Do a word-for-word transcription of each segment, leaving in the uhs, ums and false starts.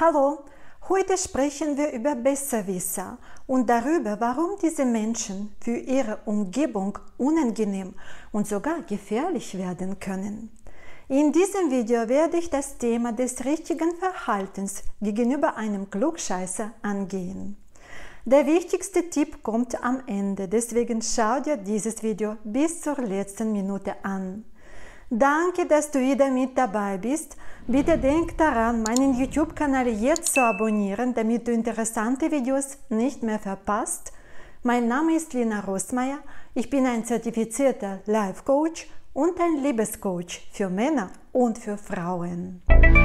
Hallo, heute sprechen wir über Besserwisser und darüber, warum diese Menschen für ihre Umgebung unangenehm und sogar gefährlich werden können. In diesem Video werde ich das Thema des richtigen Verhaltens gegenüber einem Klugscheißer angehen. Der wichtigste Tipp kommt am Ende, deswegen schau dir dieses Video bis zur letzten Minute an. Danke, dass du wieder mit dabei bist. Bitte denk daran, meinen YouTube-Kanal jetzt zu abonnieren, damit du interessante Videos nicht mehr verpasst. Mein Name ist Lina Roßmeier, ich bin ein zertifizierter Life-Coach und ein Liebescoach für Männer und für Frauen.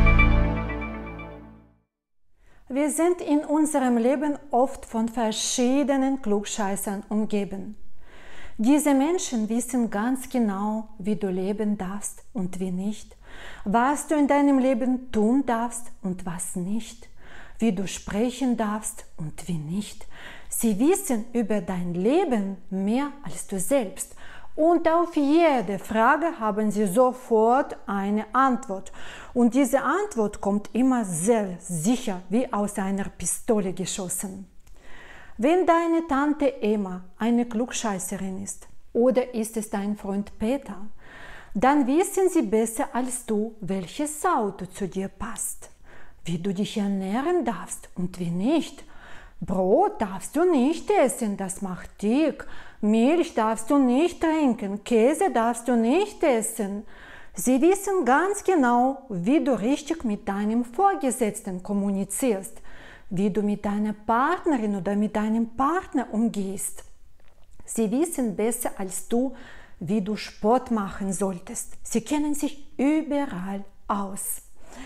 Wir sind in unserem Leben oft von verschiedenen Klugscheißern umgeben. Diese Menschen wissen ganz genau, wie du leben darfst und wie nicht, was du in deinem Leben tun darfst und was nicht, wie du sprechen darfst und wie nicht. Sie wissen über dein Leben mehr als du selbst und auf jede Frage haben sie sofort eine Antwort. Und diese Antwort kommt immer sehr sicher wie aus einer Pistole geschossen. Wenn deine Tante Emma eine Klugscheißerin ist oder ist es dein Freund Peter, dann wissen sie besser als du, welches Auto zu dir passt, wie du dich ernähren darfst und wie nicht. Brot darfst du nicht essen, das macht dick. Milch darfst du nicht trinken, Käse darfst du nicht essen. Sie wissen ganz genau, wie du richtig mit deinem Vorgesetzten kommunizierst, wie du mit deiner Partnerin oder mit deinem Partner umgehst. Sie wissen besser als du, wie du Sport machen solltest. Sie kennen sich überall aus.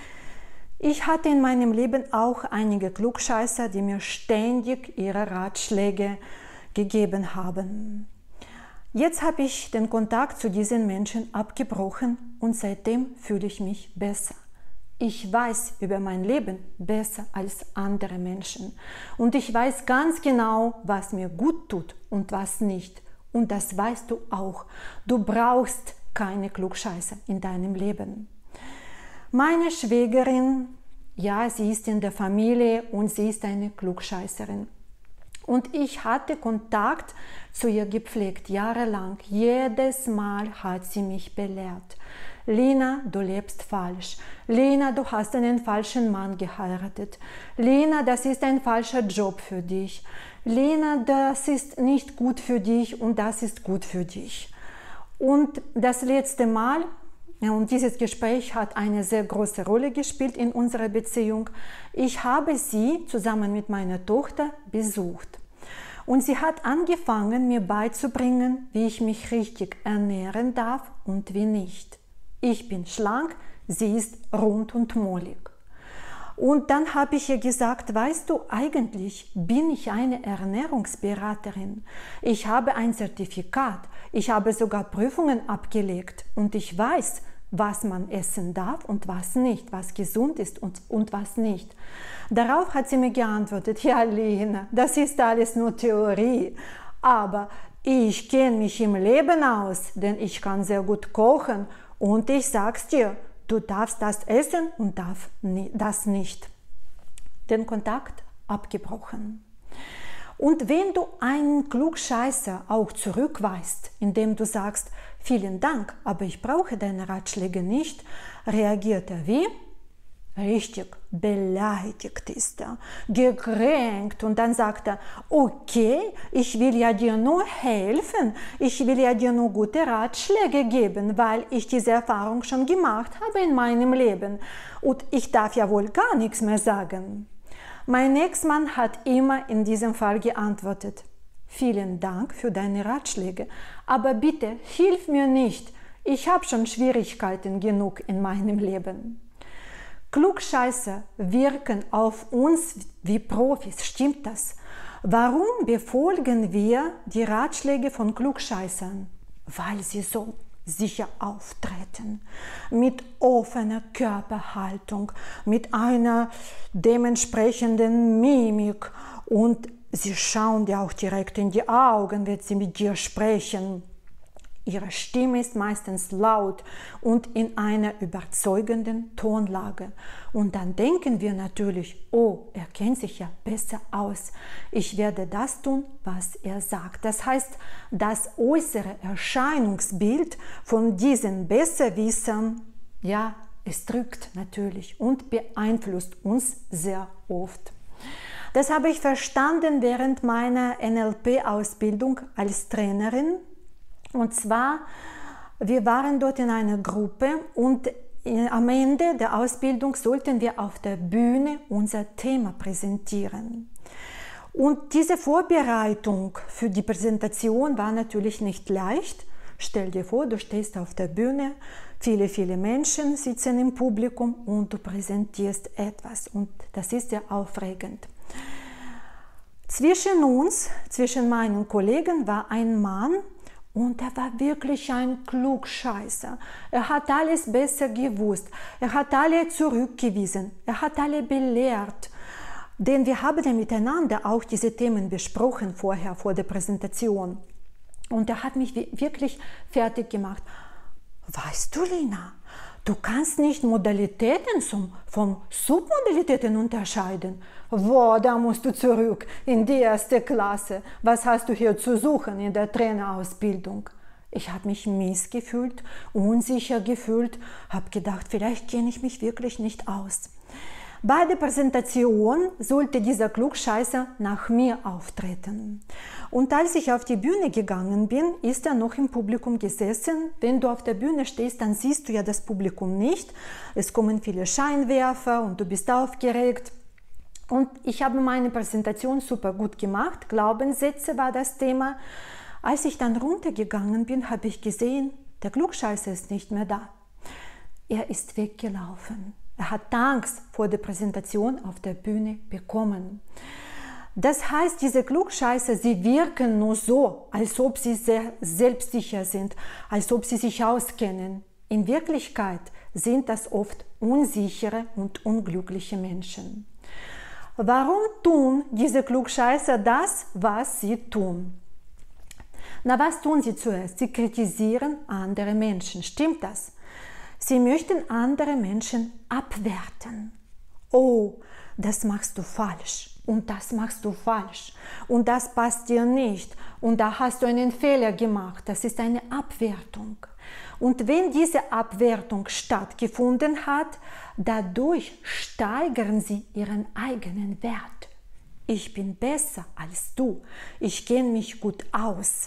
Ich hatte in meinem Leben auch einige Klugscheißer, die mir ständig ihre Ratschläge gegeben haben. Jetzt habe ich den Kontakt zu diesen Menschen abgebrochen und seitdem fühle ich mich besser. Ich weiß über mein Leben besser als andere Menschen und ich weiß ganz genau, was mir gut tut und was nicht. Und das weißt du auch. Du brauchst keine Klugscheißer in deinem Leben. Meine Schwägerin, ja, sie ist in der Familie und sie ist eine Klugscheißerin. Und ich hatte Kontakt zu ihr gepflegt, jahrelang. Jedes Mal hat sie mich belehrt. Lina, du lebst falsch. Lina, du hast einen falschen Mann geheiratet. Lina, das ist ein falscher Job für dich. Lina, das ist nicht gut für dich und das ist gut für dich. Und das letzte Mal, und dieses Gespräch hat eine sehr große Rolle gespielt in unserer Beziehung, ich habe sie zusammen mit meiner Tochter besucht. Und sie hat angefangen, mir beizubringen, wie ich mich richtig ernähren darf und wie nicht. Ich bin schlank, sie ist rund und mollig. Und dann habe ich ihr gesagt, weißt du, eigentlich bin ich eine Ernährungsberaterin. Ich habe ein Zertifikat, ich habe sogar Prüfungen abgelegt und ich weiß, was man essen darf und was nicht, was gesund ist und, und was nicht. Darauf hat sie mir geantwortet, ja Lina, das ist alles nur Theorie, aber ich kenne mich im Leben aus, denn ich kann sehr gut kochen und ich sag's dir, du darfst das essen und darfst das nicht. Den Kontakt abgebrochen. Und wenn du einen Klugscheißer auch zurückweist, indem du sagst, vielen Dank, aber ich brauche deine Ratschläge nicht, reagiert er wie? Richtig, beleidigt ist er, gekränkt und dann sagt er, okay, ich will ja dir nur helfen, ich will ja dir nur gute Ratschläge geben, weil ich diese Erfahrung schon gemacht habe in meinem Leben und ich darf ja wohl gar nichts mehr sagen. Mein Ex-Mann hat immer in diesem Fall geantwortet, vielen Dank für deine Ratschläge, aber bitte hilf mir nicht, ich habe schon Schwierigkeiten genug in meinem Leben. Klugscheißer wirken auf uns wie Profis, stimmt das? Warum befolgen wir die Ratschläge von Klugscheißern? Weil sie so sicher auftreten, mit offener Körperhaltung, mit einer dementsprechenden Mimik und sie schauen dir auch direkt in die Augen, wenn sie mit dir sprechen. Ihre Stimme ist meistens laut und in einer überzeugenden Tonlage. Und dann denken wir natürlich, oh, er kennt sich ja besser aus. Ich werde das tun, was er sagt. Das heißt, das äußere Erscheinungsbild von diesen Besserwissern, ja, es drückt natürlich und beeinflusst uns sehr oft. Das habe ich verstanden während meiner N L P-Ausbildung als Trainerin. Und zwar, wir waren dort in einer Gruppe und am Ende der Ausbildung sollten wir auf der Bühne unser Thema präsentieren. Und diese Vorbereitung für die Präsentation war natürlich nicht leicht. Stell dir vor, du stehst auf der Bühne, viele, viele Menschen sitzen im Publikum und du präsentierst etwas. Und das ist sehr aufregend. Zwischen uns, zwischen meinen Kollegen, war ein Mann, und er war wirklich ein Klugscheißer. Er hat alles besser gewusst. Er hat alle zurückgewiesen. Er hat alle belehrt. Denn wir haben ja miteinander auch diese Themen besprochen vorher, vor der Präsentation. Und er hat mich wirklich fertig gemacht. Weißt du, Lina, du kannst nicht Modalitäten zum, von Submodalitäten unterscheiden. Wo, da musst du zurück in die erste Klasse. Was hast du hier zu suchen in der Trainerausbildung? Ich habe mich mies gefühlt, unsicher gefühlt, habe gedacht, vielleicht kenne ich mich wirklich nicht aus. Bei der Präsentation sollte dieser Klugscheißer nach mir auftreten. Und als ich auf die Bühne gegangen bin, ist er noch im Publikum gesessen. Wenn du auf der Bühne stehst, dann siehst du ja das Publikum nicht. Es kommen viele Scheinwerfer und du bist aufgeregt. Und ich habe meine Präsentation super gut gemacht. Glaubenssätze war das Thema. Als ich dann runtergegangen bin, habe ich gesehen, der Klugscheißer ist nicht mehr da. Er ist weggelaufen. Er hat Angst vor der Präsentation auf der Bühne bekommen. Das heißt, diese Klugscheißer, sie wirken nur so, als ob sie sehr selbstsicher sind, als ob sie sich auskennen. In Wirklichkeit sind das oft unsichere und unglückliche Menschen. Warum tun diese Klugscheißer das, was sie tun? Na, was tun sie zuerst? Sie kritisieren andere Menschen. Stimmt das? Sie möchten andere Menschen abwerten. Oh, das machst du falsch und das machst du falsch und das passt dir nicht und da hast du einen Fehler gemacht. Das ist eine Abwertung. Und wenn diese Abwertung stattgefunden hat, dadurch steigern sie ihren eigenen Wert. Ich bin besser als du. Ich kenne mich gut aus.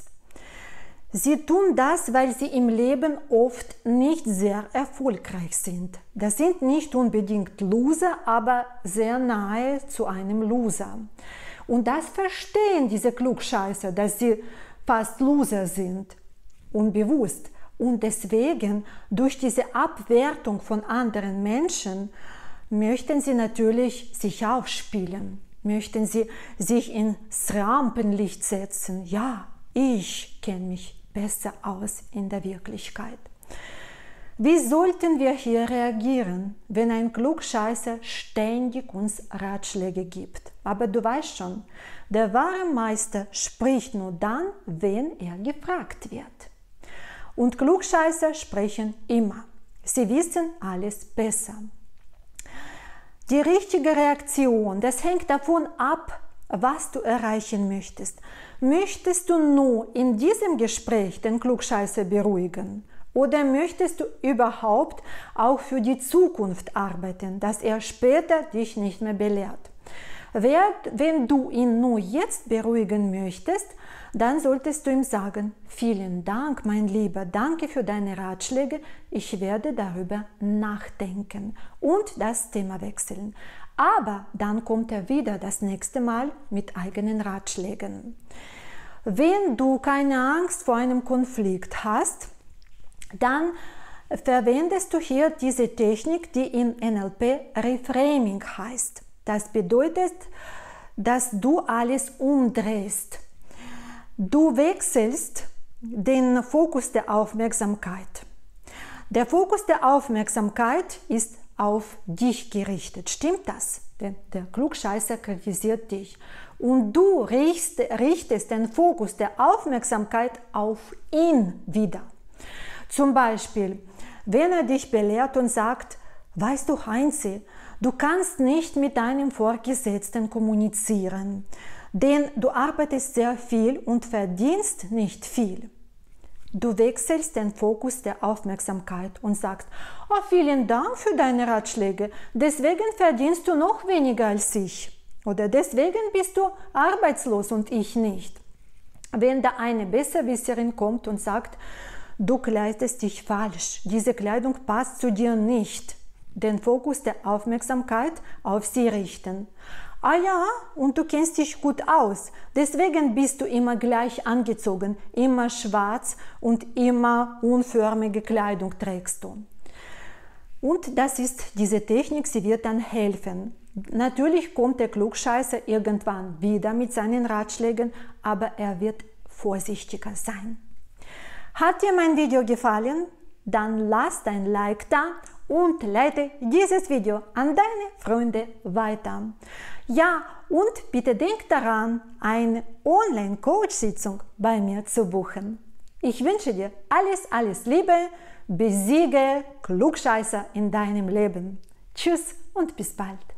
Sie tun das, weil sie im Leben oft nicht sehr erfolgreich sind. Das sind nicht unbedingt Loser, aber sehr nahe zu einem Loser. Und das verstehen diese Klugscheißer, dass sie fast Loser sind, unbewusst. Und deswegen, durch diese Abwertung von anderen Menschen, möchten sie natürlich sich aufspielen, möchten sie sich ins Rampenlicht setzen. Ja, ich kenne mich besser aus in der Wirklichkeit. Wie sollten wir hier reagieren, wenn ein Klugscheißer ständig uns Ratschläge gibt? Aber du weißt schon, der wahre Meister spricht nur dann, wenn er gefragt wird. Und Klugscheißer sprechen immer. Sie wissen alles besser. Die richtige Reaktion, das hängt davon ab, was du erreichen möchtest. Möchtest du nur in diesem Gespräch den Klugscheißer beruhigen? Oder möchtest du überhaupt auch für die Zukunft arbeiten, dass er später dich nicht mehr belehrt? Wenn du ihn nur jetzt beruhigen möchtest, dann solltest du ihm sagen, vielen Dank, mein Lieber, danke für deine Ratschläge, ich werde darüber nachdenken und das Thema wechseln. Aber dann kommt er wieder das nächste Mal mit eigenen Ratschlägen. Wenn du keine Angst vor einem Konflikt hast, dann verwendest du hier diese Technik, die in N L P Reframing heißt. Das bedeutet, dass du alles umdrehst. Du wechselst den Fokus der Aufmerksamkeit. Der Fokus der Aufmerksamkeit ist auf dich gerichtet. Stimmt das? Denn der Klugscheißer kritisiert dich. Und du richtest den Fokus der Aufmerksamkeit auf ihn wieder. Zum Beispiel, wenn er dich belehrt und sagt, weißt du, Heinzi, du kannst nicht mit deinem Vorgesetzten kommunizieren, denn du arbeitest sehr viel und verdienst nicht viel. Du wechselst den Fokus der Aufmerksamkeit und sagst, oh, vielen Dank für deine Ratschläge, deswegen verdienst du noch weniger als ich. Oder deswegen bist du arbeitslos und ich nicht. Wenn da eine Besserwisserin kommt und sagt, du kleidest dich falsch, diese Kleidung passt zu dir nicht, den Fokus der Aufmerksamkeit auf sie richten. Ah ja, und du kennst dich gut aus, deswegen bist du immer gleich angezogen, immer schwarz und immer unförmige Kleidung trägst du. Und das ist diese Technik, sie wird dann helfen. Natürlich kommt der Klugscheißer irgendwann wieder mit seinen Ratschlägen, aber er wird vorsichtiger sein. Hat dir mein Video gefallen? Dann lass dein Like da und leite dieses Video an deine Freunde weiter. Ja, und bitte denk daran, eine Online-Coach-Sitzung bei mir zu buchen. Ich wünsche dir alles, alles Liebe, besiege Klugscheißer in deinem Leben. Tschüss und bis bald.